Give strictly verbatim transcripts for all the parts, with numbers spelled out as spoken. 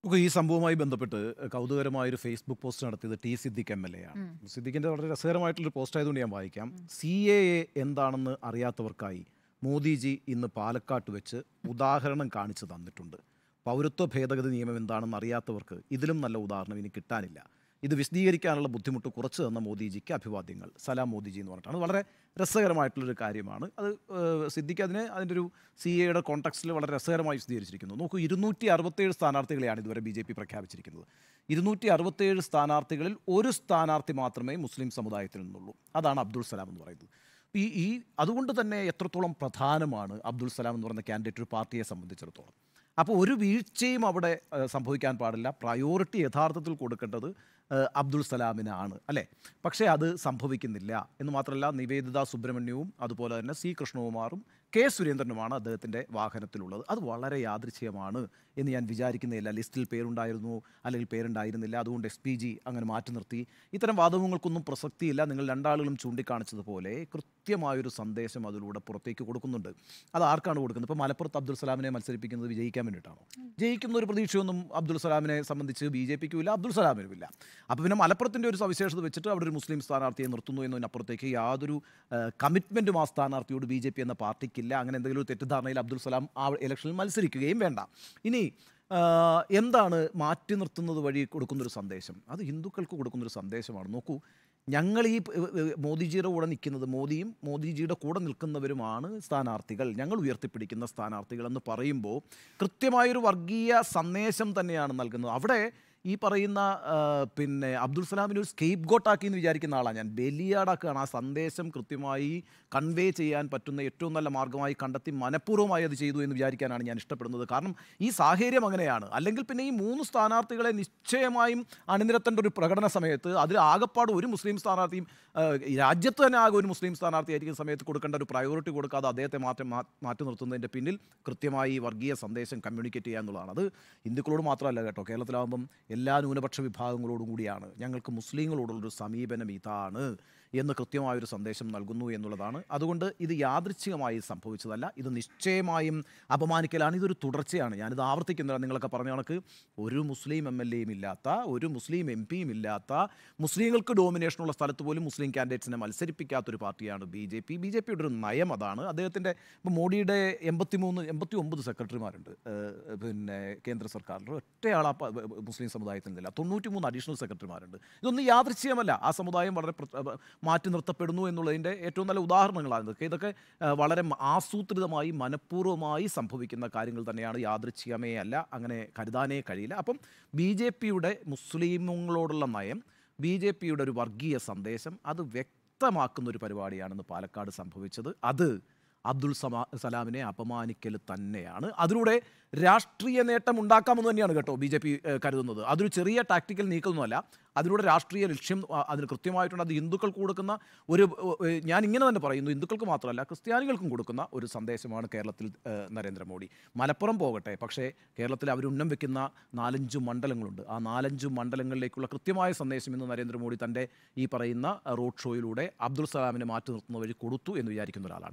നമുക്ക് ഈ സംഭവവുമായി ബന്ധപ്പെട്ട് കൗതുകരമായൊരു ഫേസ്ബുക്ക് പോസ്റ്റ് നടത്തിയത് T Siddique M L A ആണ്. സിദ്ദിഖിൻ്റെ വളരെ രസകരമായിട്ടുള്ളൊരു പോസ്റ്റ് ആയതുകൊണ്ട് ഞാൻ വായിക്കാം. സി എ എ എന്താണെന്ന് അറിയാത്തവർക്കായി മോദിജി ഇന്ന് പാലക്കാട്ട് വെച്ച് ഉദാഹരണം കാണിച്ചു തന്നിട്ടുണ്ട്. പൗരത്വ ഭേദഗതി നിയമം എന്താണെന്ന് അറിയാത്തവർക്ക് ഇതിലും നല്ല ഉദാഹരണം ഇനി കിട്ടാനില്ല. ഇത് വിശദീകരിക്കാനുള്ള ബുദ്ധിമുട്ട് കുറച്ച് തന്ന മോദിജിക്ക് അഭിവാദ്യങ്ങൾ, സലാം മോദിജി എന്ന് പറഞ്ഞിട്ടാണ്. വളരെ രസകരമായിട്ടുള്ളൊരു കാര്യമാണ് അത്. സിദ്ദിഖ് അതിനെ അതിൻ്റെ ഒരു സി എയുടെ കോൺടെക്സ്റ്റിൽ വളരെ രസകരമായി വിശദീകരിച്ചിരിക്കുന്നു. നോക്കൂ, ഇരുന്നൂറ്റി അറുപത്തേഴ് സ്ഥാനാർത്ഥികളെയാണ് ഇതുവരെ ബി ജെ പി പ്രഖ്യാപിച്ചിരിക്കുന്നത്. ഇരുന്നൂറ്റി അറുപത്തേഴ് സ്ഥാനാർത്ഥികളിൽ ഒരു സ്ഥാനാർത്ഥി മാത്രമേ മുസ്ലിം സമുദായത്തിൽ നിന്നുള്ളൂ. അതാണ് അബ്ദുൾ സലാം എന്ന് പറയുന്നത്. ഈ ഈ അതുകൊണ്ട് തന്നെ എത്രത്തോളം പ്രധാനമാണ് അബ്ദുൾ സലാം എന്ന് പറയുന്ന കാൻഡിഡേറ്റ് ഒരു പാർട്ടിയെ സംബന്ധിച്ചിടത്തോളം. അപ്പോൾ ഒരു വീഴ്ചയും അവിടെ സംഭവിക്കാൻ പാടില്ല. പ്രയോറിറ്റി യഥാർത്ഥത്തിൽ കൊടുക്കേണ്ടത് അബ്ദുൾ സലാമിനാണ്, അല്ലേ? പക്ഷേ അത് സംഭവിക്കുന്നില്ല എന്ന് മാത്രമല്ല, നിവേദിത സുബ്രഹ്മണ്യവും അതുപോലെ തന്നെ സി കൃഷ്ണകുമാറും കെ സുരേന്ദ്രനുമാണ് അദ്ദേഹത്തിൻ്റെ വാഹനത്തിലുള്ളത്. അത് വളരെ യാദൃച്ഛികമാണ് എന്ന് ഞാൻ വിചാരിക്കുന്നില്ല. ലിസ്റ്റിൽ പേരുണ്ടായിരുന്നു അല്ലെങ്കിൽ പേരുണ്ടായിരുന്നില്ല, അതുകൊണ്ട് എസ് പി ജി അങ്ങനെ മാറ്റി നിർത്തി. ഇത്തരം വാദങ്ങൾക്കൊന്നും പ്രസക്തിയില്ല. നിങ്ങൾ രണ്ടാളുകളും ചൂണ്ടിക്കാണിച്ചതുപോലെ കൃത്യമായൊരു സന്ദേശം അതിലൂടെ പുറത്തേക്ക് കൊടുക്കുന്നുണ്ട്. അത് ആർക്കാണ് കൊടുക്കുന്നത്? ഇപ്പോൾ മലപ്പുറത്ത് അബ്ദുൾ സലാമിനെ മത്സരിപ്പിക്കുന്നത് വിജയിക്കാൻ വേണ്ടിയിട്ടാണോ? ജയിക്കുന്ന ഒരു പ്രതീക്ഷയൊന്നും അബ്ദുൾ സലാമിനെ സംബന്ധിച്ച് ബി ജെ പിക്കും ഇല്ല, അബ്ദുൾ സലാമിനും ഇല്ല. അപ്പോൾ പിന്നെ മലപ്പുറത്തിൻ്റെ ഒരു സവിശേഷത വെച്ചിട്ട് അവിടെ ഒരു മുസ്ലിം സ്ഥാനാർത്ഥിയെ നിർത്തുന്നു എന്നതിനപ്പുറത്തേക്ക് യാതൊരു കമ്മിറ്റ്മെൻറ്റും ആ സ്ഥാനാർത്ഥിയോട് ബി ജെ പി എന്ന പാർട്ടിക്കില്ല. അങ്ങനെ എന്തെങ്കിലും ഒരു തെറ്റിദ്ധാരണയിൽ അബ്ദുൾ സലാം ആ ഇലക്ഷനിൽ മത്സരിക്കുകയും വേണ്ട. ഇനി എന്താണ് മാറ്റി നിർത്തുന്നത് വഴി കൊടുക്കുന്നൊരു സന്ദേശം? അത് ഹിന്ദുക്കൾക്ക് കൊടുക്കുന്നൊരു സന്ദേശമാണ്. നോക്കൂ, ഞങ്ങൾ ഈ മോദിജിയുടെ കൂടെ നിൽക്കുന്നത്, മോദിയും മോദിജിയുടെ കൂടെ നിൽക്കുന്നവരുമാണ് സ്ഥാനാർത്ഥികൾ, ഞങ്ങൾ ഉയർത്തിപ്പിടിക്കുന്ന സ്ഥാനാർത്ഥികൾ എന്ന് പറയുമ്പോൾ കൃത്യമായൊരു വർഗീയ സന്ദേശം തന്നെയാണ് നൽകുന്നത്. അവിടെ ഈ പറയുന്ന പിന്നെ അബ്ദുൾ സലാമിനെ ഒരു സ്കേപ്പ് ഗോട്ടാക്കി എന്ന് വിചാരിക്കുന്ന ആളാണ് ഞാൻ. ബലിയാടാക്കുകയാണ്. ആ സന്ദേശം കൃത്യമായി കൺവേ ചെയ്യാൻ പറ്റുന്ന ഏറ്റവും നല്ല മാർഗ്ഗമായി കണ്ടെത്തി മനഃപൂർവ്വമായി അത് ചെയ്തു എന്ന് വിചാരിക്കാനാണ് ഞാൻ ഇഷ്ടപ്പെടുന്നത്. കാരണം ഈ സാഹചര്യം അങ്ങനെയാണ്. അല്ലെങ്കിൽ പിന്നെ ഈ മൂന്ന് സ്ഥാനാർത്ഥികളെ നിശ്ചയമായും അണിനിരത്തേണ്ട ഒരു പ്രകടന സമയത്ത് അതിൽ ആകപ്പാട് ഒരു മുസ്ലിം സ്ഥാനാർത്ഥിയും രാജ്യത്ത് തന്നെ ആകെ ഒരു മുസ്ലിം സ്ഥാനാർത്ഥി ആയിരിക്കുന്ന സമയത്ത് കൊടുക്കേണ്ട ഒരു പ്രയോറിറ്റി കൊടുക്കാതെ അദ്ദേഹത്തെ മാറ്റം മാറ്റി നിർത്തുന്നതിൻ്റെ പിന്നിൽ കൃത്യമായി വർഗീയ സന്ദേശം കമ്മ്യൂണിക്കേറ്റ് ചെയ്യുക എന്നുള്ളതാണ്. അത് ഹിന്ദുക്കളോട് മാത്രമല്ല കേട്ടോ. കേരളത്തിലാകുമ്പം എല്ലാ ന്യൂനപക്ഷ വിഭാഗങ്ങളോടും കൂടിയാണ്. ഞങ്ങൾക്ക് മുസ്ലിങ്ങളോടുള്ളൊരു സമീപനം ഇതാണ് എന്ന് കൃത്യമായൊരു സന്ദേശം നൽകുന്നു എന്നുള്ളതാണ്. അതുകൊണ്ട് ഇത് യാദൃച്ഛികമായി സംഭവിച്ചതല്ല, ഇത് നിശ്ചയമായും അപമാനിക്കലാണ്. ഇതൊരു തുടർച്ചയാണ്. ഞാനിത് ആവർത്തിക്കുന്നില്ല. നിങ്ങളൊക്കെ പറഞ്ഞ കണക്ക് ഒരു മുസ്ലിം എം എൽ എയും ഇല്ലാത്ത, ഒരു മുസ്ലിം എം പിയും ഇല്ലാത്ത, മുസ്ലിങ്ങൾക്ക് ഡോമിനേഷനുള്ള സ്ഥലത്ത് പോലും മുസ്ലിം കാൻഡിഡേറ്റ്സിനെ മത്സരിപ്പിക്കാത്തൊരു പാർട്ടിയാണ് B J P. B J പിയുടെ ഒരു നയം അതാണ്. അദ്ദേഹത്തിൻ്റെ ഇപ്പോൾ മോഡിയുടെ എൺപത്തി മൂന്ന് എൺപത്തി ഒമ്പത് സെക്രട്ടറിമാരുണ്ട് പിന്നെ കേന്ദ്ര സർക്കാരിൽ. ഒറ്റയാൾ ആ മുസ്ലിം സമുദായത്തിൽ നിന്നില്ല. തൊണ്ണൂറ്റി മൂന്ന് അഡീഷണൽ സെക്രട്ടറിമാരുണ്ട്. ഇതൊന്നും യാദൃച്ഛികമല്ല. ആ സമുദായം വളരെ മാറ്റി നിർത്തപ്പെടുന്നു എന്നുള്ളതിൻ്റെ ഏറ്റവും നല്ല ഉദാഹരണങ്ങളാണ് ഇതൊക്കെ. ഇതൊക്കെ വളരെ ആസൂത്രിതമായി മനഃപൂർവ്വമായി സംഭവിക്കുന്ന കാര്യങ്ങൾ തന്നെയാണ്, യാദൃച്ഛികമേ അല്ല. അങ്ങനെ കരുതാനേ കഴിയില്ല. അപ്പം ബി ജെ പിയുടെ മുസ്ലിമുകളോടുള്ള നയം, ബി ജെ പിയുടെ ഒരു വർഗീയ സന്ദേശം, അത് വ്യക്തമാക്കുന്നൊരു പരിപാടിയാണെന്ന് പാലക്കാട് സംഭവിച്ചത്. അത് അബ്ദുൾ സമാ സലാമിനെ അപമാനിക്കൽ തന്നെയാണ്. അതിലൂടെ രാഷ്ട്രീയ നേട്ടം ഉണ്ടാക്കാമെന്ന് തന്നെയാണ് കേട്ടോ ബി ജെ പി കരുതുന്നത്. അതൊരു ചെറിയ ടാക്ടിക്കൽ നീക്കമൊന്നുമല്ല. അതിലൂടെ രാഷ്ട്രീയ ലക്ഷ്യം അതിന് കൃത്യമായിട്ടുണ്ട്. അത് ഹിന്ദുക്കൾക്ക് കൊടുക്കുന്ന ഒരു, ഞാൻ ഇങ്ങനെ തന്നെ പറയുന്നു, ഹിന്ദുക്കൾക്ക് മാത്രമല്ല ക്രിസ്ത്യാനികൾക്കും കൊടുക്കുന്ന ഒരു സന്ദേശമാണ് കേരളത്തിൽ നരേന്ദ്രമോദി. മലപ്പുറം പോകട്ടെ, പക്ഷേ കേരളത്തിൽ അവർ ഉന്നം വെക്കുന്ന നാലഞ്ച് മണ്ഡലങ്ങളുണ്ട്. ആ നാലഞ്ച് മണ്ഡലങ്ങളിലേക്കുള്ള കൃത്യമായ സന്ദേശം ഇന്ന് നരേന്ദ്രമോദി തൻ്റെ ഈ പറയുന്ന റോഡ് ഷോയിലൂടെ അബ്ദുൾ സലാമിനെ മാറ്റി നിർത്തുന്ന വഴി കൊടുത്തു എന്ന് വിചാരിക്കുന്ന ഒരാളാണ്.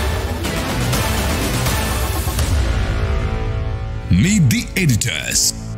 Meet the editors.